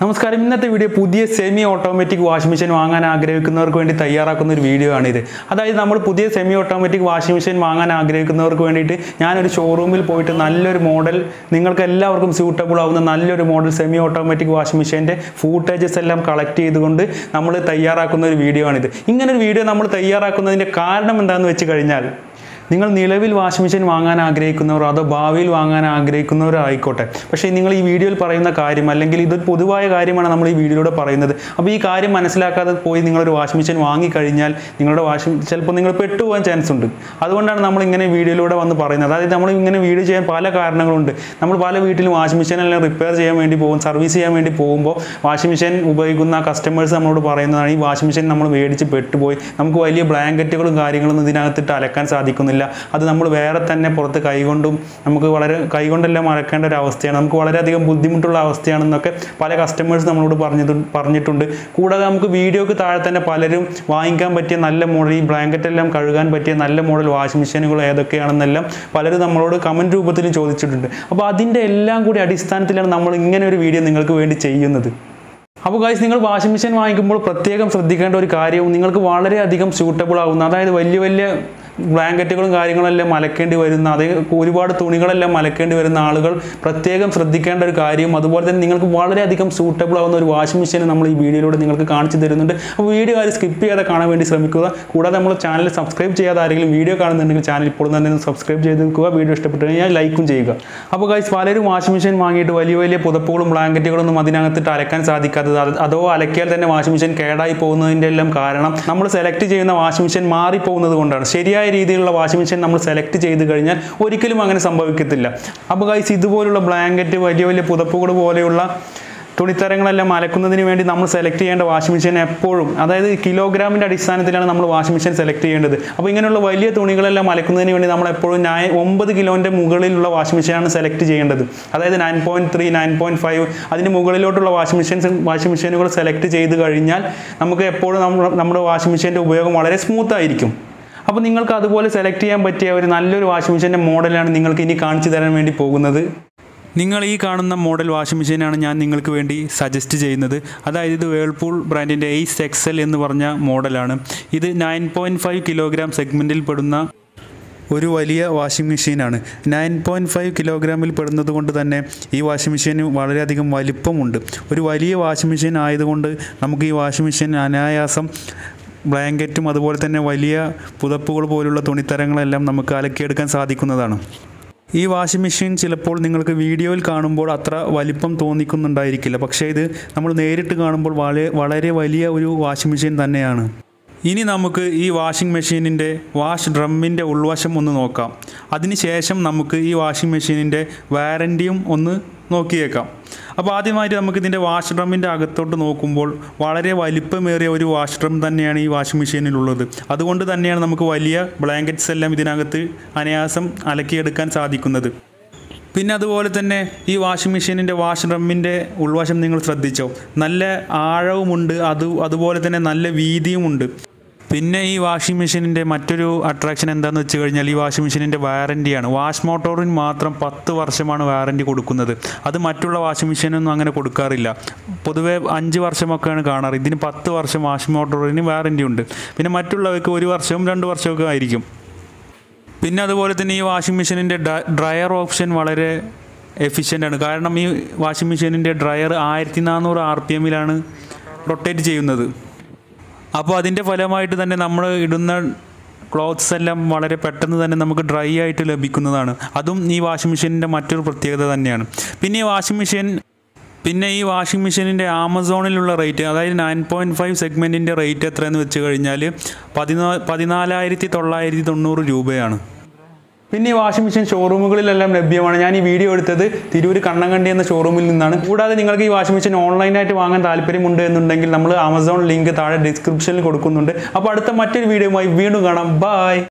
നമസ്കാരം. ഇന്നത്തെ വീഡിയോ പുതിയ സെമി ഓട്ടോമാറ്റിക് വാഷിംഗ് മെഷീൻ വാങ്ങാൻ ആഗ്രഹിക്കുന്നവർക്ക് വേണ്ടി തയ്യാറാക്കുന്ന ഒരു വീഡിയോ ആണിത്. അതായത് നമ്മൾ പുതിയ സെമി ഓട്ടോമാറ്റിക് വാഷിംഗ് മെഷീൻ വാങ്ങാൻ ആഗ്രഹിക്കുന്നവർക്ക് വേണ്ടിയിട്ട് ഞാനൊരു ഷോറൂമിൽ പോയിട്ട് നല്ലൊരു മോഡൽ, നിങ്ങൾക്ക് എല്ലാവർക്കും സ്യൂട്ടബിൾ ആവുന്ന നല്ലൊരു മോഡൽ സെമി ഓട്ടോമാറ്റിക് വാഷിംഗ് മെഷീൻ്റെ ഫൂട്ടേജസ് എല്ലാം കളക്ട് ചെയ്തുകൊണ്ട് നമ്മൾ തയ്യാറാക്കുന്ന ഒരു വീഡിയോ ആണിത്. ഇങ്ങനൊരു വീഡിയോ നമ്മൾ തയ്യാറാക്കുന്നതിൻ്റെ കാരണം എന്താണെന്ന് വെച്ച് കഴിഞ്ഞാൽ, നിങ്ങൾ നിലവിൽ വാഷിംഗ് മെഷീൻ വാങ്ങാൻ ആഗ്രഹിക്കുന്നവരോ അതോ ഭാവിയിൽ വാങ്ങാൻ ആഗ്രഹിക്കുന്നവരോ ആയിക്കോട്ടെ, പക്ഷേ നിങ്ങൾ ഈ വീഡിയോയിൽ പറയുന്ന കാര്യം അല്ലെങ്കിൽ ഇതൊരു പൊതുവായ കാര്യമാണ് നമ്മൾ ഈ വീഡിയോയിലൂടെ പറയുന്നത്. അപ്പോൾ ഈ കാര്യം മനസ്സിലാക്കാതെ പോയി നിങ്ങളൊരു വാഷിംഗ് മെഷീൻ വാങ്ങിക്കഴിഞ്ഞാൽ നിങ്ങളുടെ ചിലപ്പോൾ നിങ്ങൾ പെട്ടുപോകാൻ ചാൻസ് ഉണ്ട്. അതുകൊണ്ടാണ് നമ്മൾ ഇങ്ങനെ വീഡിയോയിലൂടെ വന്ന് പറയുന്നത്. അതായത് നമ്മൾ ഇങ്ങനെ വീഡിയോ ചെയ്യാൻ പല കാരണങ്ങളുണ്ട്. നമ്മൾ പല വീട്ടിലും വാഷിംഗ് മെഷീനെല്ലാം റിപ്പയർ ചെയ്യാൻ വേണ്ടി പോകും, സർവീസ് ചെയ്യാൻ വേണ്ടി പോകുമ്പോൾ വാഷിംഗ് മെഷീൻ ഉപയോഗിക്കുന്ന കസ്റ്റമേഴ്സ് നമ്മളോട് പറയുന്നതാണ്, ഈ വാഷിംഗ് മെഷീൻ നമ്മൾ മേടിച്ച് പെട്ടുപോയി, നമുക്ക് വലിയ ബ്ലാങ്കറ്റുകളും കാര്യങ്ങളൊന്നും ഇതിനകത്തിട്ട് അലക്കാൻ സാധിക്കുന്നില്ല, അത് നമ്മൾ വേറെ തന്നെ പുറത്ത് നമുക്ക് കൈകൊണ്ടെല്ലാം അലക്കേണ്ട ഒരു അവസ്ഥയാണ്, നമുക്ക് വളരെയധികം ബുദ്ധിമുട്ടുള്ള അവസ്ഥയാണെന്നൊക്കെ പല കസ്റ്റമേഴ്സ് നമ്മളോട് പറഞ്ഞിട്ടുണ്ട്. കൂടാതെ നമുക്ക് വീഡിയോക്ക് താഴെ തന്നെ പലരും വാങ്ങിക്കാൻ പറ്റിയ നല്ല മോഡൽ, ഈ ബ്ലാങ്കറ്റ് എല്ലാം കഴുകാൻ പറ്റിയ നല്ല മോഡൽ വാഷിംഗ് മെഷീനുകൾ ഏതൊക്കെയാണെന്നെല്ലാം പലരും നമ്മളോട് കമൻറ്റ് രൂപത്തിലും ചോദിച്ചിട്ടുണ്ട്. അപ്പോൾ അതിൻ്റെ എല്ലാം കൂടി അടിസ്ഥാനത്തിലാണ് നമ്മൾ ഇങ്ങനെ ഒരു വീഡിയോ നിങ്ങൾക്ക് വേണ്ടി ചെയ്യുന്നത്. അപ്പോൾ ഗൈസ്, നിങ്ങൾ വാഷിംഗ് മെഷീൻ വാങ്ങിക്കുമ്പോൾ പ്രത്യേകം ശ്രദ്ധിക്കേണ്ട ഒരു കാര്യവും, നിങ്ങൾക്ക് വളരെയധികം സ്യൂട്ടബിൾ ആവുന്ന, അതായത് വലിയ ബ്ലാങ്കറ്റുകളും കാര്യങ്ങളെല്ലാം അലക്കേണ്ടി വരുന്ന, അതേ ഒരുപാട് തുണികളെല്ലാം അലക്കേണ്ടി വരുന്ന ആളുകൾ പ്രത്യേകം ശ്രദ്ധിക്കേണ്ട ഒരു കാര്യവും, അതുപോലെ തന്നെ നിങ്ങൾക്ക് വളരെയധികം സൂട്ടബിൾ ആവുന്ന ഒരു വാഷിംഗ് മെഷീൻ നമ്മൾ ഈ വീഡിയോയിലൂടെ നിങ്ങൾക്ക് കാണിച്ചു തരുന്നുണ്ട്. അപ്പോൾ വീഡിയോ ആരും സ്കിപ്പ് ചെയ്യാതെ കാണാൻ വേണ്ടി ശ്രമിക്കുക. കൂടാതെ നമ്മൾ ചാനൽ സബ്സ്ക്രൈബ് ചെയ്യാതെ ആരെങ്കിലും വീഡിയോ കാണുന്നുണ്ടെങ്കിൽ ചാനൽ ഇപ്പോൾ തന്നെ സബ്സ്ക്രൈബ് ചെയ്ത് നിൽക്കുക. വീഡിയോ ഇഷ്ടപ്പെട്ടു കഴിഞ്ഞാൽ ലൈക്കും ചെയ്യുക. അപ്പോൾ ഗൈസ്, പലരും വാഷിംഗ് മെഷീൻ വാങ്ങിയിട്ട് വലിയ പുതപ്പുകളും ബ്ലാങ്കറ്റുകളൊന്നും അതിനകത്തിട്ട് അലക്കാൻ സാധിക്കാത്തത്, അതോ അലക്കിയാൽ തന്നെ വാഷിംഗ് മെഷീൻ കേടായി പോകുന്നതിൻ്റെ എല്ലാം കാരണം നമ്മൾ സെലക്ട് ചെയ്യുന്ന വാഷിംഗ് മെഷീൻ മാറിപ്പോകുന്നത് കൊണ്ടാണ്. ശരിയായ രീതിയിലുള്ള വാഷിംഗ് മെഷീൻ നമ്മൾ സെലക്ട് ചെയ്ത് കഴിഞ്ഞാൽ ഒരിക്കലും അങ്ങനെ സംഭവിക്കത്തില്ല. അപ്പോൾ ഗൈസ്, ഇതുപോലുള്ള ബ്ലാങ്കറ്റ്, വലിയ പുതപ്പുകൾ പോലെയുള്ള തുണിത്തരങ്ങളെല്ലാം അലക്കുന്നതിന് വേണ്ടി നമ്മൾ സെലക്ട് ചെയ്യേണ്ട വാഷിംഗ് മെഷീൻ എപ്പോഴും, അതായത് കിലോഗ്രാമിൻ്റെ അടിസ്ഥാനത്തിലാണ് നമ്മൾ വാഷിംഗ് മെഷീൻ സെലക്ട് ചെയ്യേണ്ടത്. അപ്പോൾ ഇങ്ങനെയുള്ള വലിയ തുണികളെല്ലാം അലക്കുന്നതിന് വേണ്ടി നമ്മൾ എപ്പോഴും 9 കിലോൻ്റെ മുകളിലുള്ള വാഷിംഗ് മെഷീനാണ് സെലക്ട് ചെയ്യേണ്ടത്. അതായത് 9.3, 9.5 അതിന് മുകളിലോട്ടുള്ള വാഷിംഗ് മെഷീനുകൾ സെലക്ട് ചെയ്ത് കഴിഞ്ഞാൽ നമുക്ക് എപ്പോഴും നമ്മുടെ വാഷിംഗ് മെഷീൻ്റെ ഉപയോഗം വളരെ സ്മൂത്ത് ആയിരിക്കും. അപ്പോൾ നിങ്ങൾക്ക് അതുപോലെ സെലക്ട് ചെയ്യാൻ പറ്റിയ ഒരു നല്ലൊരു വാഷിംഗ് മെഷീൻ്റെ മോഡലാണ് നിങ്ങൾക്ക് ഇനി കാണിച്ചു തരാൻ വേണ്ടി പോകുന്നത്. നിങ്ങൾ ഈ കാണുന്ന മോഡൽ വാഷിംഗ് മെഷീനാണ് ഞാൻ നിങ്ങൾക്ക് വേണ്ടി സജസ്റ്റ് ചെയ്യുന്നത്. അതായത് ഇത് വേൾപൂൾ ബ്രാൻഡിൻ്റെ Ace XL എന്ന് പറഞ്ഞ മോഡലാണ്. ഇത് 9.5 കിലോഗ്രാം സെഗ്മെൻറ്റിൽ പെടുന്ന ഒരു വലിയ വാഷിംഗ് മെഷീനാണ്. 9.5 കിലോഗ്രാമിൽ പെടുന്നത് കൊണ്ട് തന്നെ ഈ വാഷിംഗ് മെഷീന് വളരെയധികം വലിപ്പമുണ്ട്. ഒരു വലിയ വാഷിംഗ് മെഷീൻ ആയതുകൊണ്ട് നമുക്ക് ഈ വാഷിംഗ് മെഷീൻ അനായാസം ബ്ലാങ്കറ്റും അതുപോലെ തന്നെ വലിയ പുതപ്പുകൾ പോലുള്ള തുണിത്തരങ്ങളെല്ലാം നമുക്ക് അലക്കിയെടുക്കാൻ സാധിക്കുന്നതാണ്. ഈ വാഷിംഗ് മെഷീൻ ചിലപ്പോൾ നിങ്ങൾക്ക് വീഡിയോയിൽ കാണുമ്പോൾ അത്ര വലിപ്പം തോന്നിക്കുന്നുണ്ടായിരിക്കില്ല, പക്ഷേ ഇത് നമ്മൾ നേരിട്ട് കാണുമ്പോൾ വളരെ വലിയ ഒരു വാഷിംഗ് മെഷീൻ തന്നെയാണ്. ഇനി നമുക്ക് ഈ വാഷിംഗ് മെഷീനിൻ്റെ വാഷ് ഡ്രമ്മിൻ്റെ ഉൾവശം ഒന്ന് നോക്കാം. അതിനുശേഷം നമുക്ക് ഈ വാഷിംഗ് മെഷീനിൻ്റെ വാറൻറ്റിയും ഒന്ന് നോക്കിയേക്കാം. അപ്പോൾ ആദ്യമായിട്ട് നമുക്കിതിൻ്റെ വാഷ് ഡ്രമ്മിൻ്റെ അകത്തോട്ട് നോക്കുമ്പോൾ വളരെ വലിപ്പമേറിയ ഒരു വാഷ് ഡ്രം തന്നെയാണ് ഈ വാഷിംഗ് മെഷീനിലുള്ളത്. അതുകൊണ്ട് തന്നെയാണ് നമുക്ക് വലിയ ബ്ലാങ്കറ്റ്സ് എല്ലാം ഇതിനകത്ത് അനായാസം അലക്കിയെടുക്കാൻ സാധിക്കുന്നത്. പിന്നെ അതുപോലെ തന്നെ ഈ വാഷിംഗ് മെഷീനിൻ്റെ വാഷ് ഡ്രമ്മിൻ്റെ ഉൾവശം നിങ്ങൾ ശ്രദ്ധിച്ചോ, നല്ല ആഴവുമുണ്ട്, അതുപോലെ തന്നെ നല്ല വീതിയുമുണ്ട്. പിന്നെ ഈ വാഷിംഗ് മെഷീനിൻ്റെ മറ്റൊരു അട്രാക്ഷൻ എന്താണെന്ന് വെച്ച് കഴിഞ്ഞാൽ ഈ വാഷിംഗ് മെഷീനിൻ്റെ വാറൻറ്റിയാണ്. വാഷ് മോട്ടോറിന് മാത്രം 10 വർഷമാണ് വാറൻറ്റി കൊടുക്കുന്നത്. അത് മറ്റുള്ള വാഷിംഗ് മെഷീനൊന്നും അങ്ങനെ കൊടുക്കാറില്ല. പൊതുവേ 5 വർഷമൊക്കെയാണ് കാണാറ്. ഇതിന് 10 വർഷം വാഷിംഗ് മോട്ടോറിന് വാറൻറ്റി ഉണ്ട്. പിന്നെ മറ്റുള്ളവർക്ക് 1 വർഷവും 2 വർഷമൊക്കെ ആയിരിക്കും. പിന്നെ അതുപോലെ തന്നെ ഈ വാഷിംഗ് മെഷീനിൻ്റെ ഡ്രയർ ഓപ്ഷൻ വളരെ എഫിഷ്യൻ്റാണ്. കാരണം ഈ വാഷിംഗ് മെഷീനിൻ്റെ ഡ്രയർ 1400 RPM-ലാണ് റൊട്ടേറ്റ് ചെയ്യുന്നത്. അപ്പോൾ അതിൻ്റെ ഫലമായിട്ട് തന്നെ നമ്മൾ ഇടുന്ന ക്ലോത്ത്സ് എല്ലാം വളരെ പെട്ടെന്ന് തന്നെ നമുക്ക് ഡ്രൈ ആയിട്ട് ലഭിക്കുന്നതാണ്. അതും ഈ വാഷിംഗ് മെഷീനിൻ്റെ മറ്റൊരു പ്രത്യേകത തന്നെയാണ്. പിന്നെ ഈ വാഷിംഗ് മെഷീനിൻ്റെ ആമസോണിലുള്ള റേറ്റ്, അതായത് 9.5 സെഗ്മെൻറ്റിൻ്റെ റേറ്റ് എത്രയെന്ന് വെച്ച് കഴിഞ്ഞാൽ 14,990 രൂപയാണ്. പിന്നെ ഈ വാഷിംഗ് മെഷീൻ ഷോറൂമുകളിലെല്ലാം ലഭ്യമാണ്. ഞാൻ ഈ വീഡിയോ എടുത്തത് തിരൂർ കണ്ണങ്കണ്ടി എന്ന ഷോറൂമിൽ നിന്നാണ്. കൂടാതെ നിങ്ങൾക്ക് ഈ വാഷിംഗ് മെഷീൻ ഓൺലൈനായിട്ട് വാങ്ങാൻ താല്പര്യമുണ്ട് എന്നുണ്ടെങ്കിൽ നമ്മൾ ആമസോൺ ലിങ്ക് താഴെ ഡിസ്ക്രിപ്ഷനിൽ കൊടുക്കുന്നുണ്ട്. അപ്പോൾ അടുത്ത മറ്റൊരു വീഡിയോയുമായി വീണ്ടും കാണാം. ബൈ.